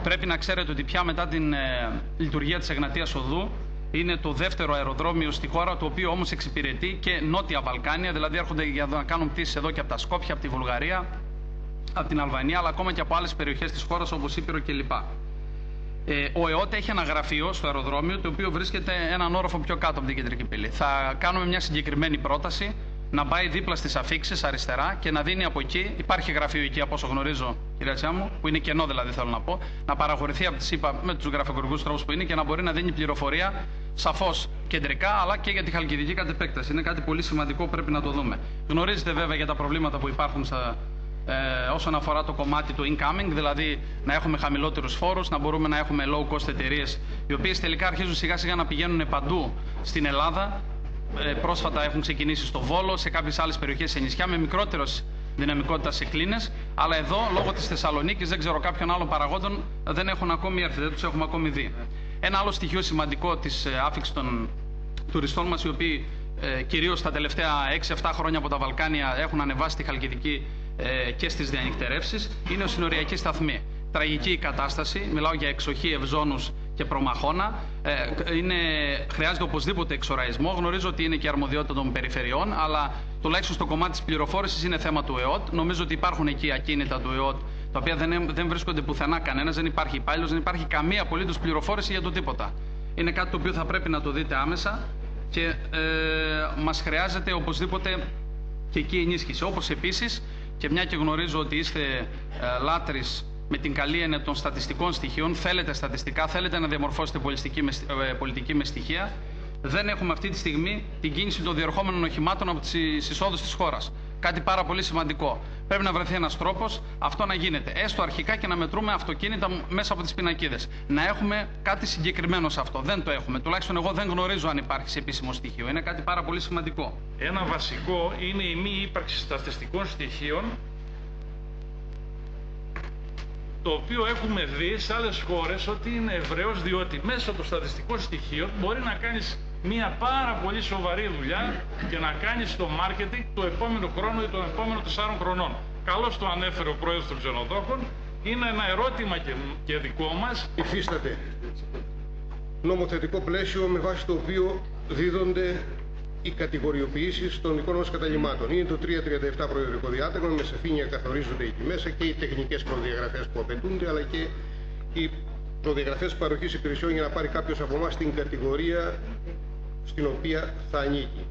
Πρέπει να ξέρετε ότι πια μετά την λειτουργία της Εγνατίας Οδού είναι το δεύτερο αεροδρόμιο στη χώρα, το οποίο όμως εξυπηρετεί και Νότια Βαλκάνια, δηλαδή έρχονται για να κάνουν πτήσεις εδώ και από τα Σκόπια, από τη Βουλγαρία, από την Αλβανία, αλλά ακόμα και από άλλες περιοχές της χώρας όπως Ήπειρο κλπ. Ο ΕΟΤ έχει ένα γραφείο στο αεροδρόμιο, το οποίο βρίσκεται έναν όροφο πιο κάτω από την κεντρική πύλη. Θα κάνουμε μια συγκεκριμένη πρόταση να πάει δίπλα στις αφίξεις αριστερά και να δίνει από εκεί. Υπάρχει γραφείο εκεί, από όσο γνωρίζω, κυρία Τσιάμου, που είναι κενό δηλαδή, θέλω να πω, να παραχωρηθεί από τη ΣΥΠΑ με τους γραφειοκρατικούς τρόπους που είναι και να μπορεί να δίνει πληροφορία σαφώς κεντρικά, αλλά και για τη Χαλκιδική κατ' επέκταση. Είναι κάτι πολύ σημαντικό, πρέπει να το δούμε. Γνωρίζετε βέβαια για τα προβλήματα που υπάρχουν όσον αφορά το κομμάτι του incoming, δηλαδή να έχουμε χαμηλότερους φόρους, να μπορούμε να έχουμε low cost εταιρείες, οι οποίες τελικά αρχίζουν σιγά σιγά να πηγαίνουν παντού στην Ελλάδα. Πρόσφατα έχουν ξεκινήσει στο Βόλο, σε κάποιες άλλες περιοχές σε νησιά με μικρότερες δυναμικότητα σε κλίνες, αλλά εδώ λόγω της Θεσσαλονίκης, δεν ξέρω κάποιον άλλων παραγόντων, δεν έχουν ακόμη έρθει, δεν τους έχουμε ακόμη δει. Ένα άλλο στοιχείο σημαντικό της άφιξης των τουριστών μας, οι οποίοι κυρίως τα τελευταία 6-7 χρόνια από τα Βαλκάνια έχουν ανεβάσει τη Χαλκιδική και στις διανυκτερεύσεις, είναι ο συνοριακοί σταθμοί. Τραγική η κατάσταση, μιλάω για εξοχή, ευζώνους και προμαχώνα. Χρειάζεται οπωσδήποτε εξοραϊσμό. Γνωρίζω ότι είναι και αρμοδιότητα των περιφερειών, αλλά τουλάχιστον στο κομμάτι της πληροφόρησης είναι θέμα του ΕΟΤ. Νομίζω ότι υπάρχουν εκεί ακίνητα του ΕΟΤ, τα οποία δεν βρίσκονται πουθενά κανένας, δεν υπάρχει υπάλληλος, δεν υπάρχει καμία απολύτως πληροφόρηση για το τίποτα. Είναι κάτι το οποίο θα πρέπει να το δείτε άμεσα και μας χρειάζεται οπωσδήποτε και εκεί ενίσχυση. Όπως επίσης, και μια και γνωρίζω ότι είστε λάτρεις με την καλή έννοια των στατιστικών στοιχείων, θέλετε στατιστικά, θέλετε να διαμορφώσετε πολιτική με στοιχεία. Δεν έχουμε αυτή τη στιγμή την κίνηση των διερχόμενων οχημάτων από τις εισόδους της χώρας. Κάτι πάρα πολύ σημαντικό. Πρέπει να βρεθεί ένας τρόπος αυτό να γίνεται. Έστω αρχικά και να μετρούμε αυτοκίνητα μέσα από τις πινακίδες. Να έχουμε κάτι συγκεκριμένο σε αυτό. Δεν το έχουμε. Τουλάχιστον εγώ δεν γνωρίζω αν υπάρχει σε επίσημο στοιχείο. Είναι κάτι πάρα πολύ σημαντικό. Ένα βασικό είναι η μη ύπαρξη στατιστικών στοιχείων, το οποίο έχουμε δει σε άλλες χώρες ότι είναι ευρέως, διότι μέσω των στατιστικών στοιχείων μπορεί να κάνεις μια πάρα πολύ σοβαρή δουλειά και να κάνεις το marketing το επόμενο χρόνο ή των επόμενων 4 χρονών. Καλώς το ανέφερε ο πρόεδρος των ξενοδόχων. Είναι ένα ερώτημα και δικό μας. Υφίσταται νομοθετικό πλαίσιο με βάση το οποίο δίδονται οι κατηγοριοποιήσεις των δικών μας καταλυμάτων. Είναι το 337 προεδρικό διάταγμα, με σαφήνεια καθορίζονται εκεί μέσα και οι τεχνικές προδιαγραφές που απαιτούνται, αλλά και οι προδιαγραφές παροχής υπηρεσιών για να πάρει κάποιος από εμάς την κατηγορία στην οποία θα ανήκει.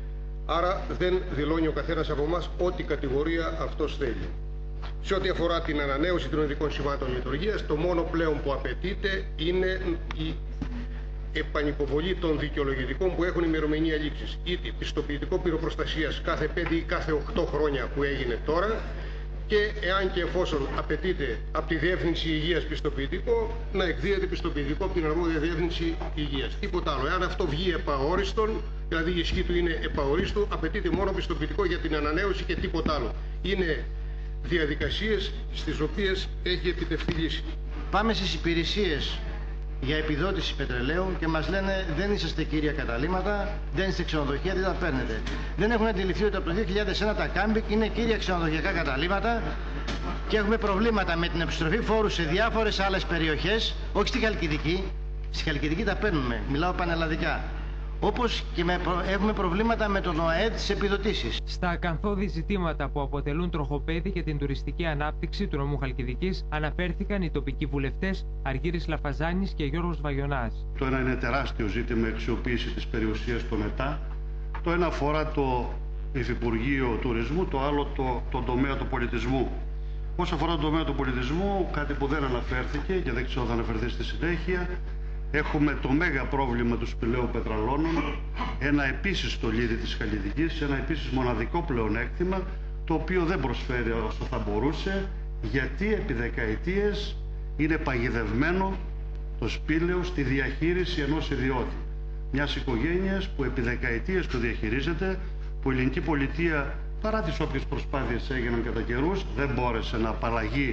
Άρα δεν δηλώνει ο καθένας από εμάς ό,τι κατηγορία αυτός θέλει. Σε ό,τι αφορά την ανανέωση των ειδικών σημάτων λειτουργίας, το μόνο πλέον που απαιτείται είναι η επανυποβολή των δικαιολογητικών που έχουν ημερομηνία λήξης. Είτε πιστοποιητικό πυροπροστασίας κάθε 5 ή κάθε 8 χρόνια που έγινε τώρα, και εάν και εφόσον απαιτείται από τη Διεύθυνση Υγείας πιστοποιητικό, να εκδίδεται πιστοποιητικό από την αρμόδια Διεύθυνση Υγείας. Τίποτα άλλο. Εάν αυτό βγει επαόριστον, δηλαδή η ισχύ του είναι επαορίστου, απαιτείται μόνο πιστοποιητικό για την ανανέωση και τίποτα άλλο. Είναι διαδικασίες στις οποίες έχει επιτευχθεί λύση. Πάμε στις υπηρεσίες για επιδότηση πετρελαίου και μας λένε δεν είσαστε κύρια καταλύματα, δεν είστε ξενοδοχεία, τι τα παίρνετε. Δεν έχουν αντιληφθεί ότι από το 2001 τα κάμπικ είναι κύρια ξενοδοχειακά καταλύματα και έχουμε προβλήματα με την επιστροφή φόρου σε διάφορες άλλες περιοχές, όχι στη Χαλκιδική. Στη Χαλκιδική τα παίρνουμε, μιλάω πανελλαδικά. Όπως και έχουμε προβλήματα με τον ΟΑΕΔ στις επιδοτήσεις. Στα ακαθόδη ζητήματα που αποτελούν τροχοπέδι για την τουριστική ανάπτυξη του νομού Χαλκιδικής αναφέρθηκαν οι τοπικοί βουλευτές Αργύρης Λαφαζάνης και Γιώργος Βαγιονάς. Το ένα είναι τεράστιο ζήτημα, η αξιοποίηση της περιουσίας των ΕΤΑ. Το ένα αφορά το Υφυπουργείο Τουρισμού, το άλλο τον τομέα του πολιτισμού. Όσο αφορά τον τομέα του πολιτισμού, κάτι που δεν αναφέρθηκε και δεν ξέρω θα αναφερθεί στη συνέχεια, έχουμε το μέγα πρόβλημα του σπηλαίου πετραλώνων, ένα επίσης στολίδι της Χαλκιδικής, ένα επίσης μοναδικό πλεονέκτημα, το οποίο δεν προσφέρει όσο θα μπορούσε, γιατί επί δεκαετίες είναι παγιδευμένο το σπήλαιο στη διαχείριση ενός ιδιώτη. Μιας οικογένειας που επί δεκαετίες το διαχειρίζεται, που η ελληνική πολιτεία, παρά τις όποιες προσπάθειες έγιναν κατά καιρούς, δεν μπόρεσε να απαλλαγεί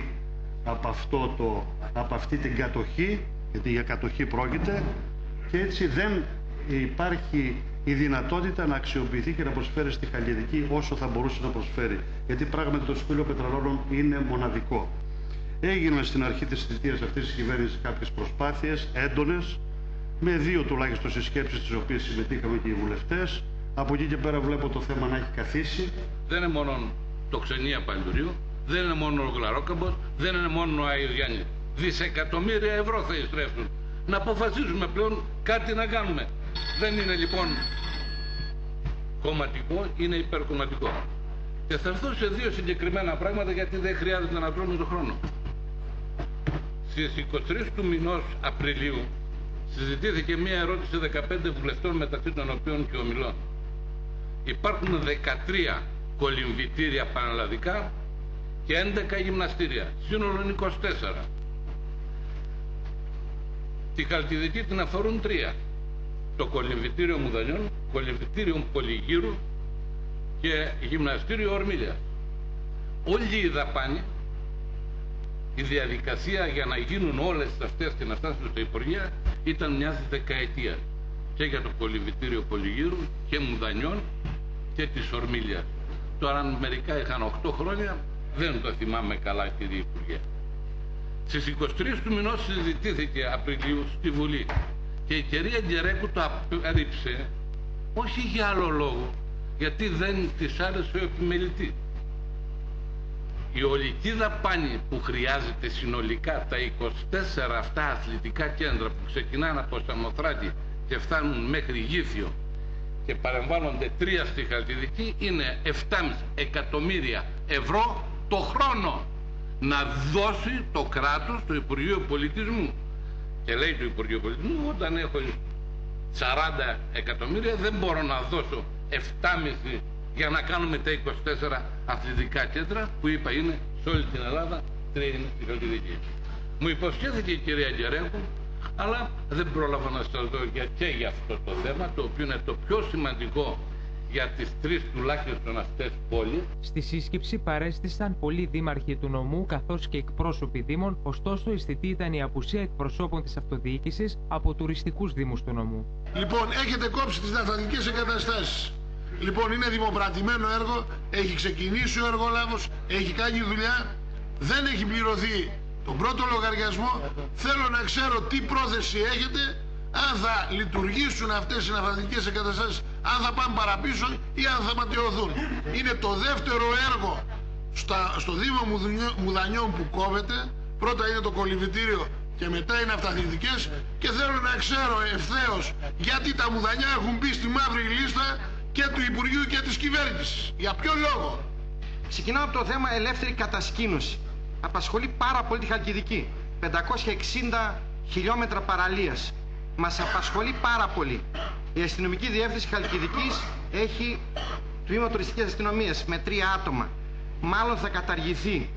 από αυτή την κατοχή, γιατί για κατοχή πρόκειται, και έτσι δεν υπάρχει η δυνατότητα να αξιοποιηθεί και να προσφέρει στη Χαλκιδική όσο θα μπορούσε να προσφέρει. Γιατί πράγματι το σπήλαιο πετραλώνων είναι μοναδικό. Έγιναν στην αρχή της θητείας αυτής της κυβέρνησης κάποιες προσπάθειες έντονες, με 2 τουλάχιστον συσκέψεις τις οποίες συμμετείχαμε και οι βουλευτές. Από εκεί και πέρα βλέπω το θέμα να έχει καθίσει. Δεν είναι μόνο το Ξενία Παλιουρίου, δεν είναι μόνο ο Γλαρόκαμπος, δεν είναι μόνο ο Άιος Γιάννης. Δισεκατομμύρια ευρώ θα ειστρέψουν. Να αποφασίζουμε πλέον κάτι να κάνουμε. Δεν είναι λοιπόν κομματικό, είναι υπερκομματικό. Και θα έρθω σε 2 συγκεκριμένα πράγματα, γιατί δεν χρειάζεται να τρώμε τον χρόνο. Στις 23 του μηνός Απριλίου συζητήθηκε μία ερώτηση 15 βουλευτών, μεταξύ των οποίων και ομιλών. Υπάρχουν 13 κολυμβητήρια πανελλαδικά και 11 γυμναστήρια. Σύνολο είναι 24. Τη Χαλκιδική την αφορούν 3. Το κολυμβητήριο Μουδανιών, κολυμβητήριο Πολυγύρου και γυμναστήριο Ορμίλια. Όλη η δαπάνη, η διαδικασία για να γίνουν όλες αυτές και να φτάσουν στα Υπουργεία ήταν μιας δεκαετίας. Και για το κολυμβητήριο Πολυγύρου και Μουδανιών και της Ορμίλιας. Τώρα αν μερικά είχαν 8 χρόνια δεν το θυμάμαι καλά, κύριε Υπουργέ. Στις 23 του μηνός συζητήθηκε Απριλίου στη Βουλή και η κυρία Γκερέκου το απέρριψε, όχι για άλλο λόγο, γιατί δεν της άρεσε ο επιμελητής. Η ολική δαπάνη που χρειάζεται συνολικά τα 24 αυτά αθλητικά κέντρα που ξεκινάνε από Σαμοθράτη και φτάνουν μέχρι Γήθιο και παρεμβάλλονται 3 στη Χαλκιδική είναι 7,5 εκατομμύρια ευρώ το χρόνο να δώσει το κράτος στο Υπουργείο Πολιτισμού. Και λέει το Υπουργείο Πολιτισμού, όταν έχω 40 εκατομμύρια δεν μπορώ να δώσω 7,5 για να κάνουμε τα 24 αθλητικά κέντρα που είπα είναι σε όλη την Ελλάδα, 3 είναι στη Χαλκιδική. Μου υποσχέθηκε η κυρία Γκερέκου, αλλά δεν πρόλαβα να σας δω και για αυτό το θέμα, το οποίο είναι το πιο σημαντικό για τις 3 τουλάχιστον αυτές πόλεις. Στη σύσκεψη παρέστησαν πολλοί δήμαρχοι του νομού καθώς και εκπρόσωποι δήμων, ωστόσο αισθητή ήταν η απουσία εκπροσώπων της αυτοδιοίκησης από τουριστικούς δήμους του νομού. Λοιπόν, έχετε κόψει τις ναυτιλιακές εγκαταστάσεις. Λοιπόν, είναι δημοπρατημένο έργο, έχει ξεκινήσει ο εργολάβος, έχει κάνει δουλειά, δεν έχει πληρωθεί τον πρώτο λογαριασμό. Θέλω να ξέρω τι πρόθεση έχετε, αν θα λειτουργήσουν αυτές οι ναυτιλιακές εγκαταστάσεις, αν θα πάνε παραπίσω ή αν θα ματαιωθούν. Είναι το δεύτερο έργο στο Δήμο Μουδανιών που κόβεται. Πρώτα είναι το κολυμβητήριο και μετά είναι αυταθλητικές, και θέλω να ξέρω ευθέως γιατί τα Μουδανιά έχουν μπει στη μαύρη λίστα και του Υπουργείου και της κυβέρνησης. Για ποιο λόγο? Ξεκινάω από το θέμα ελεύθερη κατασκήνωση. Απασχολεί πάρα πολύ τη Χαλκιδική. 560 χιλιόμετρα παραλίας. Μας απασχολεί πάρα πολύ. Η αστυνομική διεύθυνση Χαλκιδικής έχει τμήμα τουριστικής αστυνομίας με 3 άτομα. Μάλλον θα καταργηθεί.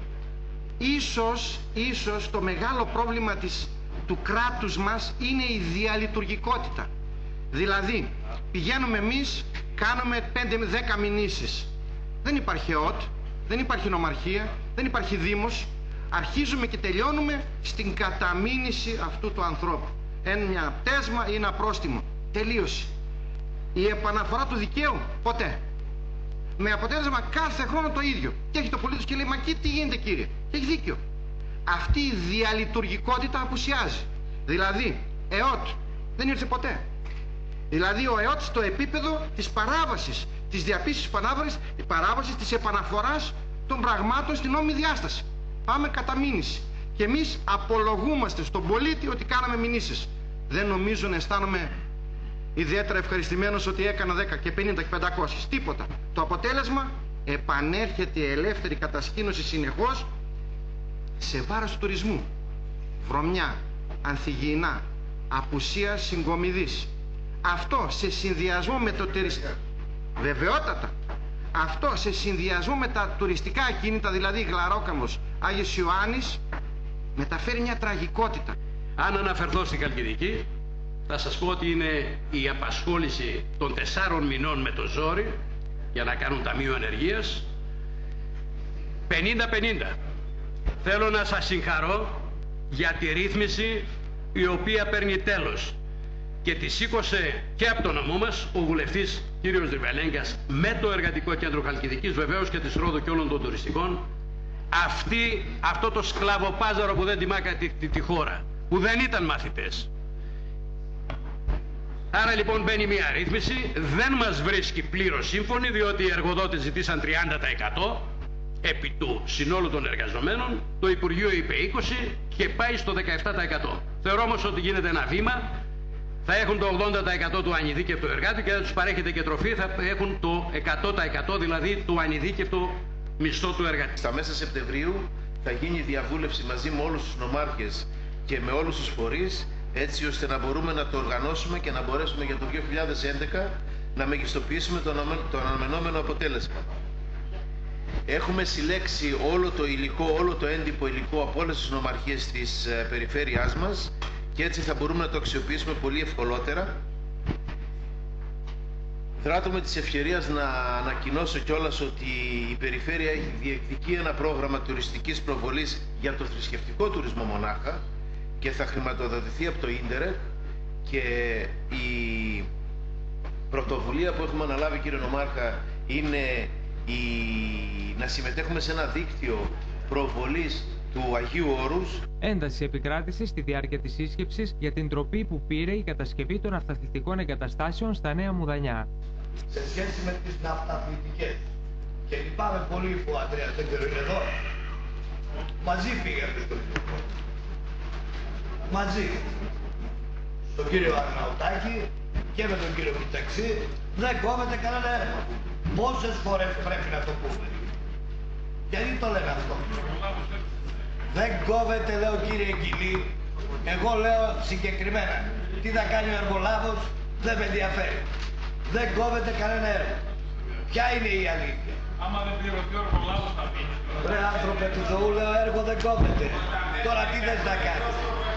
Ίσως το μεγάλο πρόβλημα του κράτους μας είναι η διαλειτουργικότητα. Δηλαδή, πηγαίνουμε εμείς, κάνουμε 5-10 μηνύσεις. Δεν υπάρχει ΕΟΤ, δεν υπάρχει νομαρχία, δεν υπάρχει δήμος. Αρχίζουμε και τελειώνουμε στην καταμήνυση αυτού του ανθρώπου. Ένα πτέσμα ή ένα πρόστιμο. Τελείωσε. Η επαναφορά του δικαίου, ποτέ. Με αποτέλεσμα κάθε χρόνο το ίδιο. Και έχει το πολίτης και λέει, μα τι γίνεται κύριε? Και έχει δίκιο. Αυτή η διαλειτουργικότητα απουσιάζει. Δηλαδή, ΕΟΤ δεν ήρθε ποτέ. Δηλαδή ο ΕΟΤ στο επίπεδο της παράβασης, της διαπίστωσης παράβασης, της επαναφοράς των πραγμάτων στην νόμιμη διάσταση. Πάμε κατά μήνυση. Και εμείς απολογούμαστε στον πολίτη ότι κάναμε μηνύσεις. Δεν νομίζω να αισθάνομαι ιδιαίτερα ευχαριστημένος ότι έκανα 10 και 50 και 500. Τίποτα. Το αποτέλεσμα, επανέρχεται η ελεύθερη κατασκήνωση συνεχώς σε βάρος του τουρισμού. Βρωμιά, ανθυγιεινά, απουσία συγκομιδής. Αυτό σε συνδυασμό με το βεβαιότατα. Αυτό σε συνδυασμό με τα τουριστικά ακίνητα, δηλαδή Γλαρόκαμος, Άγιος Ιωάννης, μεταφέρει μια τραγικότητα. Αν αναφερθώ στην Χαλκιδική, θα σας πω ότι είναι η απασχόληση των 4 μηνών με το ζόρι για να κάνουν ταμείο ανεργίας 50-50. Θέλω να σας συγχαρώ για τη ρύθμιση η οποία παίρνει τέλος και τη σήκωσε και από το νομό μας ο βουλευτής κύριος Δρυβελέγκας με το Εργατικό Κέντρο Χαλκιδικής, βεβαίως και της Ρόδου και όλων των τουριστικών, αυτό το σκλαβοπάζαρο που δεν τιμά τη χώρα, που δεν ήταν μαθητές. Άρα λοιπόν μπαίνει μια ρύθμιση, δεν μας βρίσκει πλήρως σύμφωνη, διότι οι εργοδότες ζητήσαν 30% επί του συνόλου των εργαζομένων, το Υπουργείο είπε 20% και πάει στο 17%. Θεωρώ όμως ότι γίνεται ένα βήμα, θα έχουν το 80% του ανειδίκευτου εργάτη και αν τους παρέχεται και τροφή θα έχουν το 100% δηλαδή του ανειδίκευτου μισθό του εργάτη. Στα μέσα Σεπτεμβρίου θα γίνει διαβούλευση μαζί με όλους τους νομάρχες και με όλους τους φορείς, έτσι ώστε να μπορούμε να το οργανώσουμε και να μπορέσουμε για το 2011 να μεγιστοποιήσουμε το αναμενόμενο αποτέλεσμα. Έχουμε συλλέξει όλο το υλικό, όλο το έντυπο υλικό από όλες τις νομαρχίες της περιφέρειάς μας και έτσι θα μπορούμε να το αξιοποιήσουμε πολύ ευκολότερα. Δράτω με της ευκαιρίας να ανακοινώσω κιόλας ότι η περιφέρεια έχει διεκδικεί ένα πρόγραμμα τουριστικής προβολής για το θρησκευτικό τουρισμό μονάχα και θα χρηματοδοτηθεί από το Ίντερεκ, και η πρωτοβουλία που έχουμε αναλάβει, κύριε Νομάρχα, είναι να συμμετέχουμε σε ένα δίκτυο προβολής του Αγίου Όρους. Ένταση επικράτησε στη διάρκεια της σύσκεψης για την τροπή που πήρε η κατασκευή των αυταθλητικών εγκαταστάσεων στα Νέα Μουδανιά. Σε σχέση με τις ναυταθλητικές, και λυπάμαι πολύ που ο Ανδρέας δεν είναι εδώ, μαζί πήγαμε στο Υπουργό. Μαζί. Στον κύριο Αρναουτάκη και με τον κύριο Μητσαξή, δεν κόβεται κανένα έργο. Πόσες φορές πρέπει να το πούμε? Γιατί το λένε αυτό? Δεν κόβεται, λέω, κύριε Γκυλή. Εγώ λέω συγκεκριμένα. Τι θα κάνει ο εργολάβος δεν με ενδιαφέρει. Δεν κόβεται κανένα έργο. Ποια είναι η αλήθεια? Άμα δεν πληρωθεί ο εργολάβος θα πει. Ρε άνθρωπε του Θεού, λέω, έργο δεν κόβεται. Τώρα τι θες να κάνεις?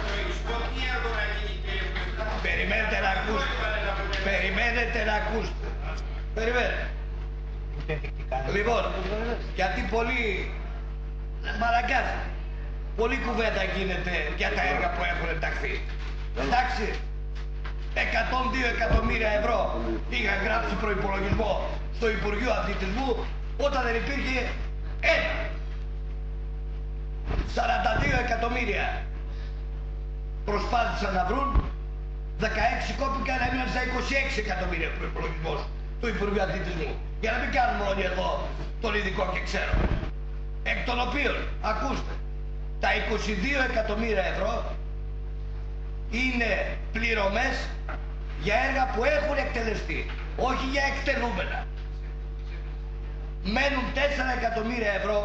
Περιμένετε να ακούσετε. Περιμένετε να ακούσετε. Περιμένετε. Λοιπόν, γιατί πολύ μαλακάζει. Πολλή κουβέντα γίνεται για τα έργα που έχουν ενταχθεί. Εντάξει, 102 εκατομμύρια ευρώ είχαν γράψει προϋπολογισμό στο Υπουργείο Αθλητισμού όταν δεν υπήρχε ένα. 42 εκατομμύρια προσπάθησαν να βρουν, 16 κόπηκαν, έμειναν στα 26 εκατομμύρια προϋπολογισμός του Υπουργείου Αθλητισμού. Για να μην κάνουμε όλοι εδώ τον ειδικό και ξέρω. Εκ των οποίων, ακούστε, τα 22 εκατομμύρια ευρώ είναι πληρωμές για έργα που έχουν εκτελεστεί, όχι για εκτελούμενα. Μένουν 4 εκατομμύρια ευρώ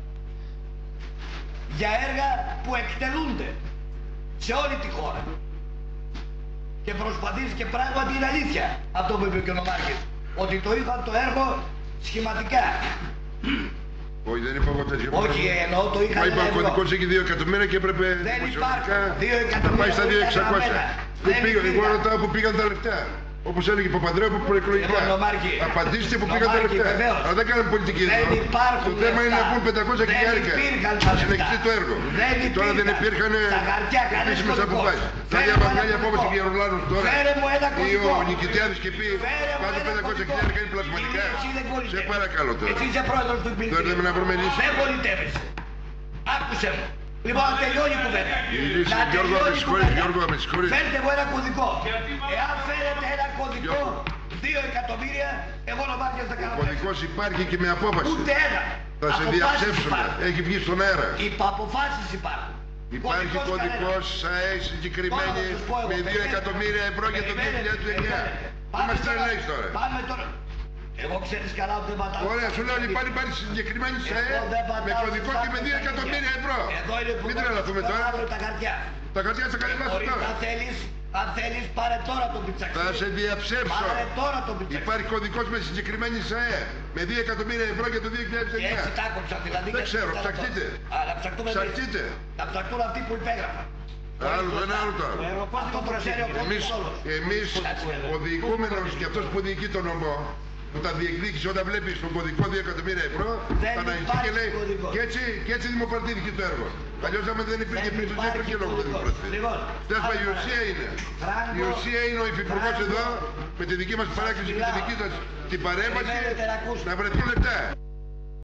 για έργα που εκτελούνται σε όλη τη χώρα. Και προσπαθείς, και πράγματι είναι αλήθεια αυτό που είπε και ο Νομάρχης, ότι το είχαν το έργο σχηματικά. Όχι, δεν είπα εγώ τέτοιο. Όχι, εννοώ το είχαν. Μα είπα ο κωδικός έχει 2 εκατομμύρια και έπρεπε να πάει στα 2.600. Εγώ ρωτάω που πήγαν τα λεφτά. Όπως έλεγε ο Παπανδρέου από προεκλογικά. Απαντήστε που πήγαν τα λεφτά. Αλλά δεν κάνουμε πολιτική εδώ. Το θέμα είναι να πούν 500 χιλιάρικα. Να συνεχιστεί το έργο. Τώρα δεν υπήρχαν επίσημες αποφάσεις. Θα διαβαγάλια από όπως ο Γερολάνος τώρα ή ο Νικητιάδης και πει πάνω 500 χιλιάρικα είναι πλασματικά. Σε παρακαλώ τώρα. Εσύ είσαι πρόεδρος του Υπουργείου. Θέλουμε να βρούμε λύση. Δεν πολιτεύεσαι. Άκουσε μου. Λοιπόν, να τελειώνει η κουβέντα. Γιώργο, με συγχωρείτε. Φέρτε μου ένα κωδικό. Εάν φέρετε ένα κωδικό 2 εκατομμύρια, εγώ Νομάρχης θα κάνω. Ο κωδικός υπάρχει και με απόφαση. Ούτε ένα. Θα σε διαψεύσουμε. Έχει βγει στον αέρα. Αποφάσεις υπάρχουν. Υπάρχει κωδικός ΣΑΕ συγκεκριμένη με 2 εκατομμύρια ευρώ για το 2009. Είμαστε τρελαίοι τώρα. Πάμε τώρα. Εγώ ξέρεις καλά ότι δεν πατάω. Ωραία, σου λέω λοιπόν υπάρχει συγκεκριμένη ΣΑΕ με κωδικό και με 2 εκατομμύρια ευρώ. Μην τρελαθούμε τώρα. Τα χαρτιά. Τα χαρτιά θα καλυμάσουν τώρα. Αν θέλεις πάρε τώρα τον Πιτσαξί. Θα σε διαψεύσω. Πάρε τώρα τον Πιτσαξί. Υπάρχει κωδικός με συγκεκριμένη ΣΑΕ με 2 εκατομμύρια ευρώ για το 2009. Έτσι τα άκουψα δηλαδή. Δεν ξέρω, ψαχτείτε. Ψαχτείτε. Θα ψαχτούν αυτοί που υπέγραφαν. Ένα άλλο τώρα. Εμείς ο διοικούμενος και αυτός που διοικεί τον νομό, που τα διεκδίκησε όταν βλέπει στον κωδικό 2 εκατομμύρια ευρώ, θα αναγγεί και λέει και έτσι δημοπρατήθηκε το έργο. Αλλιώς άμα δεν υπήρχε πίσω, δεν υπήρχε λόγο να δημοπρατηθεί. Τέλος, η ουσία είναι. Η ουσία είναι ο υφυπουργός εδώ, με τη δική μας παράκληση και τη δική σας την παρέμβαση, να βρεθούν λεπτά.